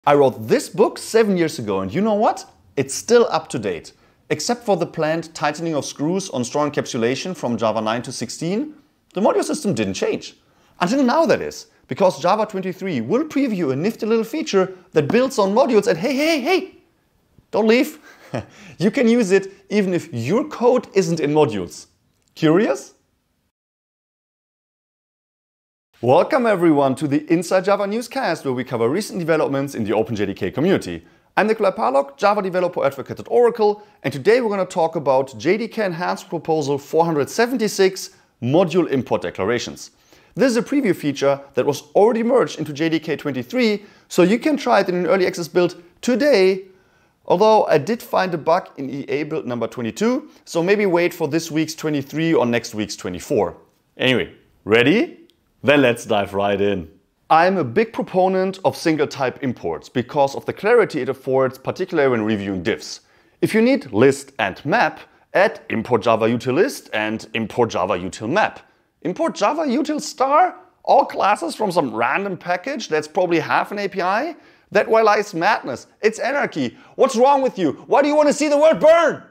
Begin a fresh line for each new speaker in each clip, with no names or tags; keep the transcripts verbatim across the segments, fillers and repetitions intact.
I wrote this book seven years ago, and you know what? It's still up to date. Except for the planned tightening of screws on store encapsulation from Java nine to sixteen, the module system didn't change. Until now, that is, because Java twenty-three will preview a nifty little feature that builds on modules, and hey, hey, hey, don't leave. You can use it even if your code isn't in modules. Curious? Welcome everyone to the Inside Java Newscast, where we cover recent developments in the OpenJDK community. I'm Nikolai Parlok, Java Developer Advocate at Oracle, and today we're going to talk about J D K Enhanced Proposal four hundred seventy-six, Module Import Declarations. This is a preview feature that was already merged into J D K twenty-three, so you can try it in an early access build today. Although I did find a bug in E A build number twenty-two, so maybe wait for this week's twenty-three or next week's twenty-four. Anyway, ready? Then let's dive right in. I'm a big proponent of single type imports because of the clarity it affords, particularly when reviewing diffs. If you need list and map, add import Java util list and import Java util map. Import Java util star, all classes from some random package that's probably half an A P I? That way lies madness. It's anarchy. What's wrong with you? Why do you want to see the world burn?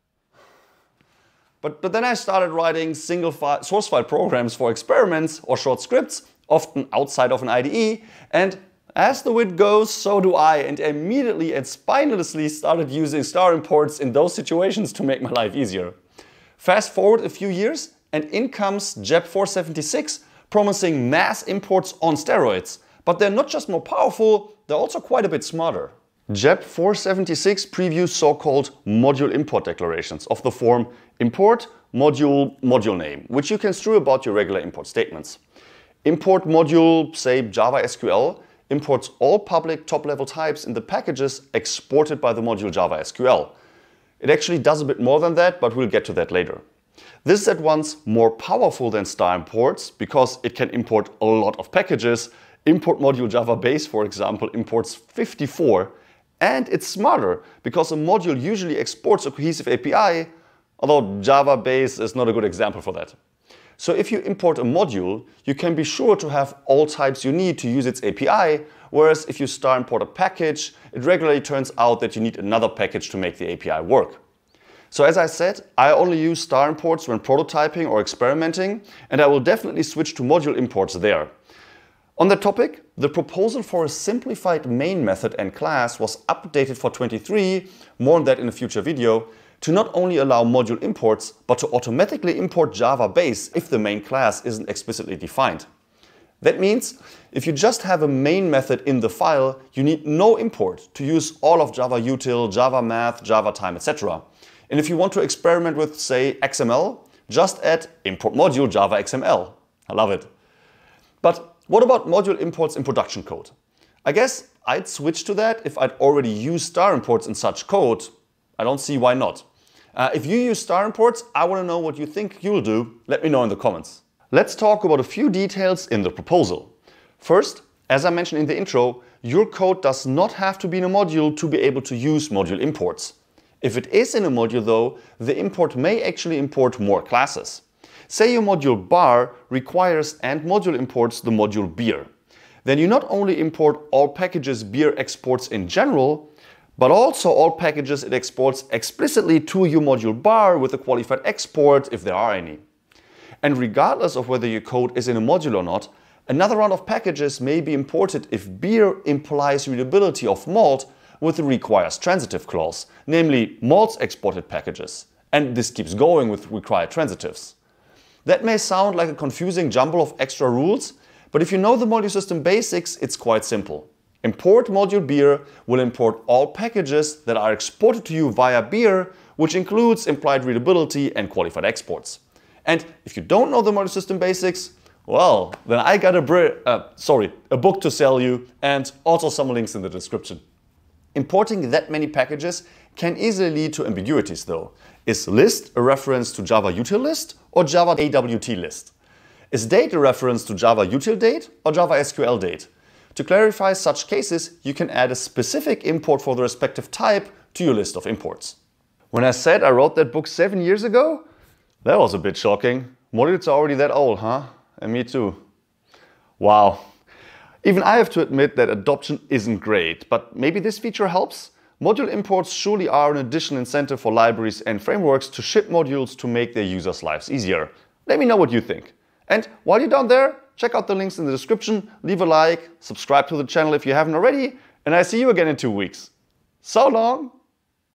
But, but then I started writing single file, source file programs for experiments or short scripts, often outside of an I D E, and as the wind goes, so do I, and immediately and spinelessly started using star imports in those situations to make my life easier. Fast forward a few years, and in comes J E P four seventy-six, promising mass imports on steroids. But they're not just more powerful, they're also quite a bit smarter. J E P four seventy-six previews so-called module import declarations of the form import module moduleName, which you can strew about your regular import statements. Import module, say Java S Q L, imports all public top-level types in the packages exported by the module Java S Q L. It actually does a bit more than that, but we'll get to that later. This is at once more powerful than star imports because it can import a lot of packages. Import module Java base, for example, imports fifty-four. And it's smarter because a module usually exports a cohesive A P I, although Java base is not a good example for that. So if you import a module, you can be sure to have all types you need to use its A P I, whereas if you star import a package, it regularly turns out that you need another package to make the A P I work. So as I said, I only use star imports when prototyping or experimenting, and I will definitely switch to module imports there. On that topic, the proposal for a simplified main method and class was updated for twenty-three, more on that in a future video, to not only allow module imports, but to automatically import Java base if the main class isn't explicitly defined. That means if you just have a main method in the file, you need no import to use all of Java util, Java math, Java time, et cetera. And if you want to experiment with, say, X M L, just add import module Java X M L. I love it. But what about module imports in production code? I guess I'd switch to that if I'd already used star imports in such code. I don't see why not. Uh, if you use star imports, I want to know what you think you'll do. Let me know in the comments. Let's talk about a few details in the proposal. First, as I mentioned in the intro, your code does not have to be in a module to be able to use module imports. If it is in a module though, the import may actually import more classes. Say your module bar requires and module imports the module beer. Then you not only import all packages beer exports in general, but also all packages it exports explicitly to your module bar with a qualified export if there are any. And regardless of whether your code is in a module or not, another round of packages may be imported if beer implies readability of malt with the requires transitive clause, namely malt's exported packages. And this keeps going with required transitives. That may sound like a confusing jumble of extra rules, but if you know the module system basics, it's quite simple. Import module beer will import all packages that are exported to you via beer, which includes implied readability and qualified exports. And if you don't know the module system basics, well, then I got a, br uh, sorry, a book to sell you, and also some links in the description. Importing that many packages can easily lead to ambiguities though. Is list a reference to Java util list or Java A W T list? Is date a reference to Java util date or Java S Q L date? To clarify such cases, you can add a specific import for the respective type to your list of imports. When I said I wrote that book seven years ago, that was a bit shocking. Modules are already that old, huh? And me too. Wow. Even I have to admit that adoption isn't great, but maybe this feature helps? Module imports surely are an additional incentive for libraries and frameworks to ship modules to make their users' lives easier. Let me know what you think. And while you're down there, check out the links in the description, leave a like, subscribe to the channel if you haven't already, and I see you again in two weeks. So long!